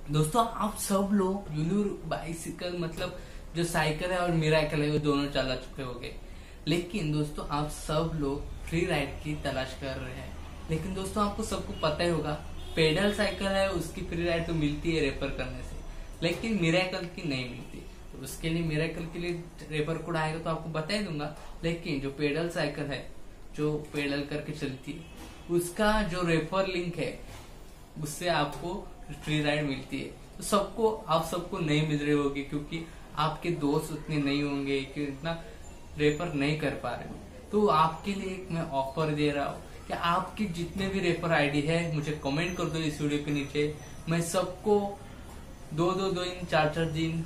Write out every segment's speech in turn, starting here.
दोस्तों आप सब लोग यूलू बाइसिकल मतलब जो साइकिल है और मिराइकल है वो दोनों चला चुके होंगे। लेकिन दोस्तों आप सब लोग फ्री राइड की तलाश कर रहे हैं। लेकिन दोस्तों आपको सबको पता ही होगा, पेडल साइकिल है उसकी फ्री राइड तो मिलती है रेफर करने से, लेकिन मिराइकल की नहीं मिलती। तो उसके लिए मिराइकल के लिए रेफर कोड आएगा तो आपको बता ही दूंगा। लेकिन जो पेडल साइकिल है जो पेडल करके चलती है उसका जो रेफर लिंक है उससे आपको फ्री राइड मिलती है। तो आप सबको नहीं मिल रही होगी क्योंकि आपके दोस्त उतने नहीं होंगे कि इतना रेफर नहीं कर पा रहे हो। तो आपके लिए एक मैं ऑफर दे रहा हूँ कि आपके जितने भी रेफर आईडी है मुझे कमेंट कर दो इस वीडियो के नीचे। मैं सबको दो दिन 4 दिन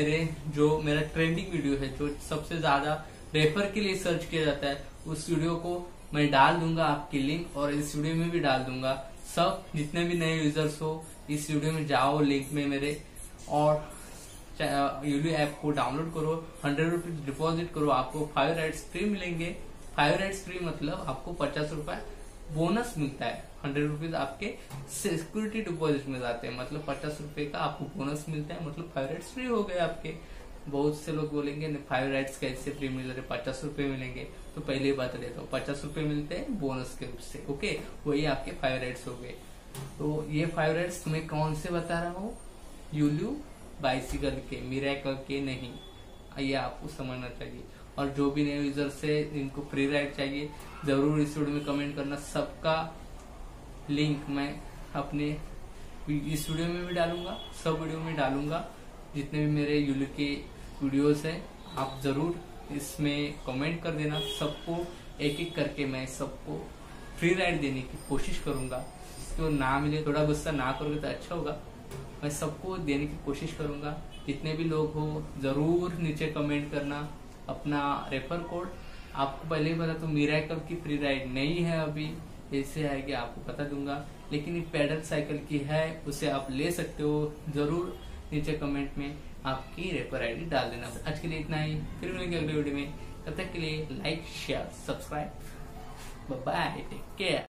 मेरा ट्रेंडिंग वीडियो है जो सबसे ज्यादा रेफर के लिए सर्च किया जाता है उस वीडियो को मैं डाल दूंगा आपकी लिंक, और इस वीडियो में भी डाल दूंगा। सब जितने भी नए यूजर्स हो इस वीडियो में जाओ लिंक में मेरे, और यूलू ऐप को डाउनलोड करो, 100 रुपीज डिपॉजिट करो, आपको 5 राइड्स फ्री मिलेंगे। 5 राइड्स फ्री मतलब आपको 50 रुपए बोनस मिलता है। 100 रुपीज आपके सिक्योरिटी डिपॉजिट में जाते हैं, मतलब 50 रुपए का आपको बोनस मिलता है, मतलब 5 राइड्स फ्री हो गए आपके। बहुत से लोग बोलेंगे 5 राइड्स कैसे फ्री मिल रहे, 50 रुपए मिलेंगे। तो पहले ही बता देता हूँ, 50 रुपए मिलते हैं बोनस के रूप से। ओके, वही आपके 5 राइड्स हो गए। तो ये 5 राइड्स मैं कौन से बता रहा हूँ, यूलू बाइसिकल के, मिराइकल के नहीं। ये आपको समझना चाहिए। और जो भी नए यूजर से इनको फ्री राइड चाहिए जरूर इस वीडियो में कमेंट करना। सबका लिंक मैं अपने इस वीडियो में भी डालूंगा, सब वीडियो में डालूंगा। जितने भी मेरे यूलू के वीडियोस हैं आप जरूर इसमें कमेंट कर देना। सबको एक एक करके मैं सबको फ्री राइड देने की कोशिश करूंगा। तो ना मिले थोड़ा गुस्सा ना करोगे तो अच्छा होगा। मैं सबको देने की कोशिश करूंगा। जितने भी लोग हो जरूर नीचे कमेंट करना अपना रेफर कोड। आपको पहले ही पता तो मिराइकल की फ्री राइड नहीं है अभी, ऐसे आएगी आपको बता दूंगा। लेकिन ये पेडल साइकिल की है, उसे आप ले सकते हो। जरूर नीचे कमेंट में आपकी रेफर आईडी डाल देना। आज के लिए इतना ही, फिर मिलेंगे अगले वीडियो में। तब तक के लिए like share subscribe, bye bye, take care.